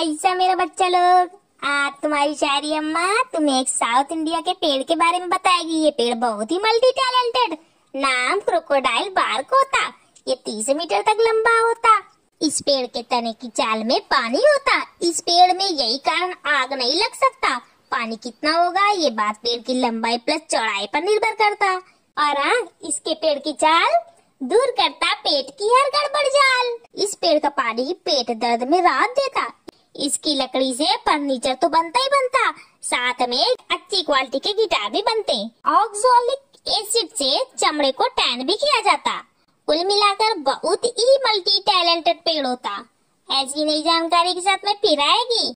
कैसा मेरा बच्चा लोग। आज तुम्हारी शायरी अम्मा तुम्हें एक साउथ इंडिया के पेड़ के बारे में बताएगी। ये पेड़ बहुत ही मल्टी टैलेंटेड। नाम क्रोकोडाइल बार्क होता। ये 30 मीटर तक लंबा होता। इस पेड़ के तने की चाल में पानी होता। इस पेड़ में यही कारण आग नहीं लग सकता। पानी कितना होगा ये बात पेड़ की लंबाई प्लस चौड़ाई पर निर्भर करता। और इसके पेड़ की चाल दूर करता पेट की हर गड़बड़ जाल। इस पेड़ का पानी पेट दर्द में राहत देता। इसकी लकड़ी से फर्नीचर तो बनता ही बनता, साथ में अच्छी क्वालिटी के गिटार भी बनते। ऑक्सैलिक एसिड से चमड़े को टैन भी किया जाता। कुल मिलाकर बहुत ही मल्टी टैलेंटेड पेड़ होता। ऐसी नई जानकारी के साथ मैं फिर आएगी।